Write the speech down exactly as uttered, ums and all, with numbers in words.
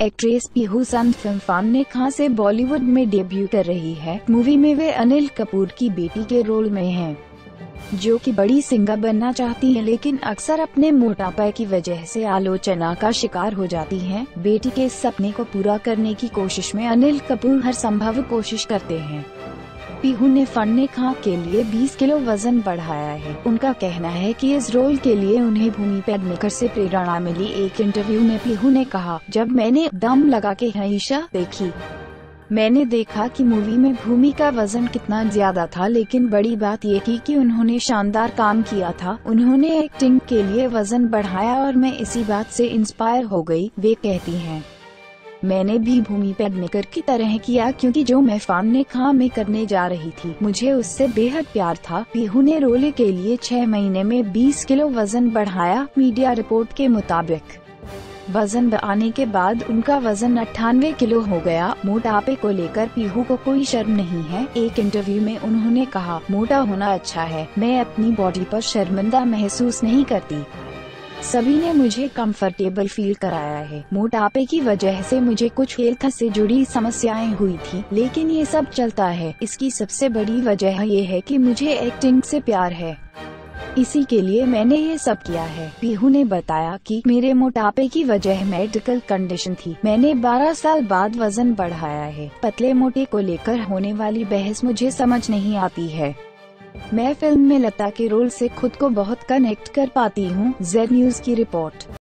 Actress Pihu सन film Fanney Khan से Bollywood में डेब्यू कर रही है। मूवी में वे अनिल कपूर की बेटी के रोल में हैं, जो कि बड़ी सिंगर बनना चाहती हैं, लेकिन अक्सर अपने मोटापे की वजह से आलोचना का शिकार हो जाती हैं। बेटी के इस सपने को पूरा करने की कोशिश में अनिल कपूर हर संभव कोशिश करते हैं। पीहू ने फन खान के लिए बीस किलो वजन बढ़ाया है। उनका कहना है कि इस रोल के लिए उन्हें भूमि पेडनेकर से प्रेरणा मिली। एक इंटरव्यू में पीहू ने कहा, जब मैंने दम लगा के हिस्सा देखी, मैंने देखा कि मूवी में भूमि का वजन कितना ज्यादा था, लेकिन बड़ी बात ये थी कि उन्होंने शानदार काम किया था। उन्होंने एक्टिंग के लिए वजन बढ़ाया और मैं इसी बात से इंस्पायर हो गई। वे कहती हैं, मैंने भी भूमि पेडनेकर की तरह किया, क्योंकि जो मैं फन खान में करने जा रही थी मुझे उससे बेहद प्यार था। पीहू ने रोल के लिए छह महीने में बीस किलो वजन बढ़ाया। मीडिया रिपोर्ट के मुताबिक वजन बढ़ाने के बाद उनका वजन अट्ठानवे किलो हो गया। मोटापे को लेकर पीहू को कोई शर्म नहीं है। एक इंटरव्यू में उन्होंने कहा, मोटा होना अच्छा है, मैं अपनी बॉडी पर शर्मिंदा महसूस नहीं करती। सभी ने मुझे कंफर्टेबल फील कराया है। मोटापे की वजह से मुझे कुछ हेल्थ से जुड़ी समस्याएं हुई थी, लेकिन ये सब चलता है। इसकी सबसे बड़ी वजह ये है कि मुझे एक्टिंग से प्यार है, इसी के लिए मैंने ये सब किया है। पीहू ने बताया कि मेरे मोटापे की वजह मेडिकल कंडीशन थी। मैंने बारह साल बाद वजन बढ़ाया है। पतले मोटे को लेकर होने वाली बहस मुझे समझ नहीं आती है। मैं फिल्म में लता के रोल से खुद को बहुत कनेक्ट कर पाती हूँ। जेड न्यूज की रिपोर्ट।